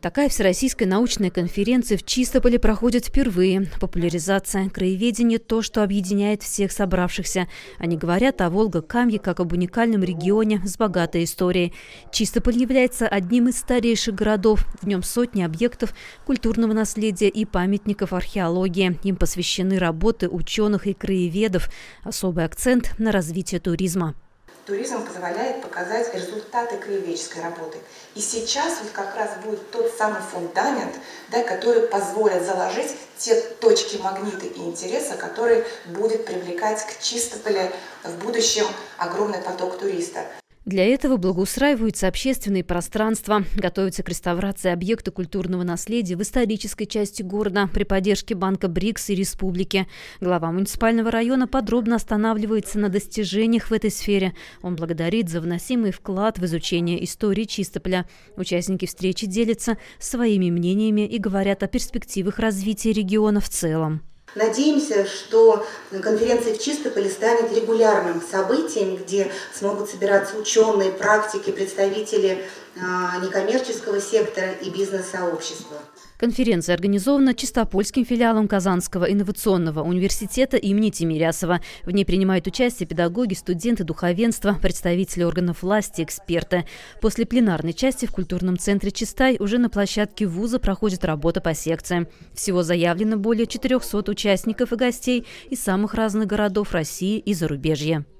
Такая всероссийская научная конференция в Чистополе проходит впервые. Популяризация краеведения – то, что объединяет всех собравшихся. Они говорят о Волгокамье как об уникальном регионе с богатой историей. Чистополь является одним из старейших городов. В нем сотни объектов культурного наследия и памятников археологии. Им посвящены работы ученых и краеведов. Особый акцент на развитие туризма. Туризм позволяет показать результаты краеведческой работы. И сейчас вот как раз будет тот самый фундамент, который позволит заложить те точки магнита и интереса, которые будет привлекать к Чистополю в будущем огромный поток туристов. Для этого благоустраиваются общественные пространства, готовятся к реставрации объекта культурного наследия в исторической части города при поддержке Банка БРИКС и Республики. Глава муниципального района подробно останавливается на достижениях в этой сфере. Он благодарит за вносимый вклад в изучение истории Чистополя. Участники встречи делятся своими мнениями и говорят о перспективах развития региона в целом. Надеемся, что конференция в Чистополе станет регулярным событием, где смогут собираться ученые, практики, представители некоммерческого сектора и бизнес-сообщества. Конференция организована Чистопольским филиалом Казанского инновационного университета имени Тимирясова. В ней принимают участие педагоги, студенты, духовенство, представители органов власти, эксперты. После пленарной части в культурном центре Чистай уже на площадке вуза проходит работа по секциям. Всего заявлено более 400 участников и гостей из самых разных городов России и зарубежья.